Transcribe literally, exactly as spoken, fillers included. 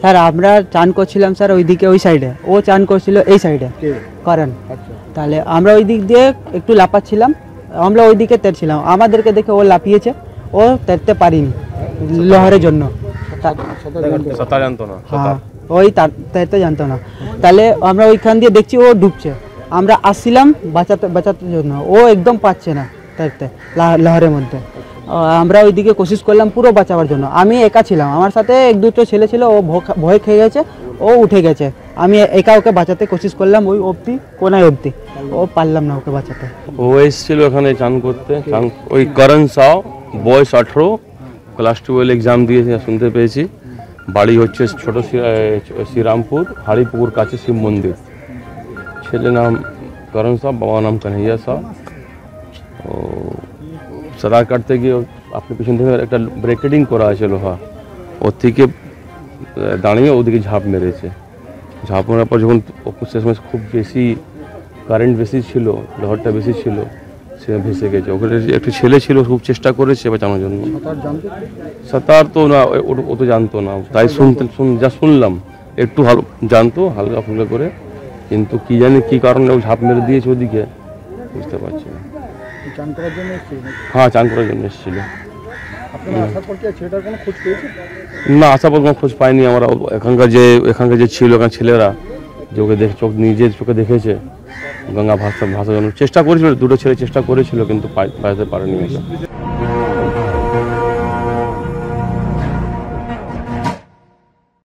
Sir আমরা চান করছিলাম স্যার ওইদিকে ওই সাইডে, ও চান করছিল এই সাইডে করেন। তাহলে আমরা ওই দিক দিয়ে একটু লাপাচ্ছিলাম, আমরা ওই দিকে তেরছিলাম, আমাদেরকে দেখে ও লাপিয়েছে, ও তেরতে পারিনি লহরের জন্য। হ্যাঁ ওই তেরতে জানতো না। তাহলে আমরা ওইখান দিয়ে দেখছি ও ডুবছে, আমরা আসছিলাম বাঁচাতে বাঁচাতে জন্য, ও একদম পাচ্ছে না তেরতে লহরের মধ্যে। আমরা ওইদিকে কোশিশ করলাম পুরো বাঁচাবার জন্য, আমি একা ছিলাম, আমার সাথে এক দুটো ছেলে ছিল, ও ভয় খেয়ে গেছে, ও উঠে গেছে, আমি একা ওকে বাঁচাতে কোশিশ করলাম ওই অবধি, কোনায় অবধি, ও পারলাম না ওকে বাঁচাতে। ও এসেছিল ওখানে চান করতে, ওই করণ সাও, বয়স আঠেরো, ক্লাস টুয়েলভ এক্সাম দিয়েছে শুনতে পেয়েছি, বাড়ি হচ্ছে ছোট শ্রীরামপুর হাড়িপুকুর কাছে শিব মন্দির। ছেলে নাম করণ সাহ, বাবা নাম কানহাইয়া সাহ। ও সাঁতার কাটতে গিয়ে আপনি পিছন থেকে একটা ব্রেকেডিং করা আছে লোহা, ওর থেকে দাঁড়িয়ে ওদিকে ঝাঁপ মেরেছে। ঝাঁপ মারার পর যখন সে সময় খুব বেশি কারেন্ট বেশি ছিল, লোহারটা বেশি ছিল, সে ভেসে গেছে। ওখানে একটু ছেলে ছিল, খুব চেষ্টা করেছে বাঁচানোর জন্য। সাঁতার তো না, ও তো জানতো না, তাই শুনতে যা শুনলাম একটু ভালো জানতো হালকা ফুলকা করে, কিন্তু কি জানি কি কারণে ও ঝাঁপ মেরে দিয়েছে ওদিকে বুঝতে পারছি না। হ্যাঁ চান করার জন্য এসেছিল। না আসার পর কোনো খোঁজ পাইনি আমরা। এখানকার যে এখানকার যে ছিল এখানে ছেলেরা যে ওকে দেখে চোখ নিজের চোখে দেখেছে, গঙ্গা ভাষা ভাষার জন্য চেষ্টা করেছিল, দুটো ছেলে চেষ্টা করেছিল কিন্তু পাইতে পারেনি।